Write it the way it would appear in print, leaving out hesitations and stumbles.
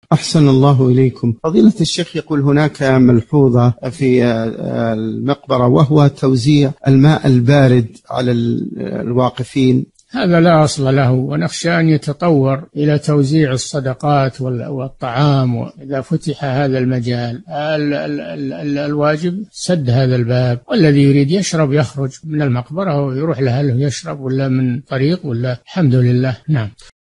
أحسن الله إليكم. فضيلة الشيخ، يقول هناك ملحوظة في المقبرة وهو توزيع الماء البارد على الواقفين. هذا لا أصل له، ونخشى أن يتطور إلى توزيع الصدقات والطعام إذا فتح هذا المجال. الواجب سد هذا الباب، والذي يريد يشرب يخرج من المقبرة ويروح لأهله يشرب، ولا من طريق، ولا الحمد لله. نعم.